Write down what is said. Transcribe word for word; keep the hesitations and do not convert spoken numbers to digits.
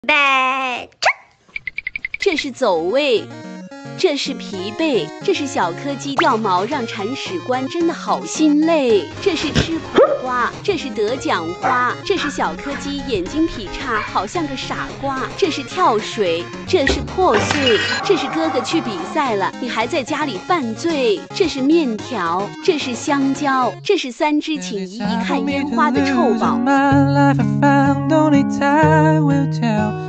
呗， 这是走位，这是疲惫，这是小柯基掉毛让铲屎官真的好心累。这是吃苦瓜，这是得奖花，这是小柯基眼睛劈叉，好像个傻瓜。这是跳水，这是破碎，这是哥哥去比赛了，你还在家里犯罪。这是面条，这是香蕉，这是三只请姨姨看烟花的臭宝。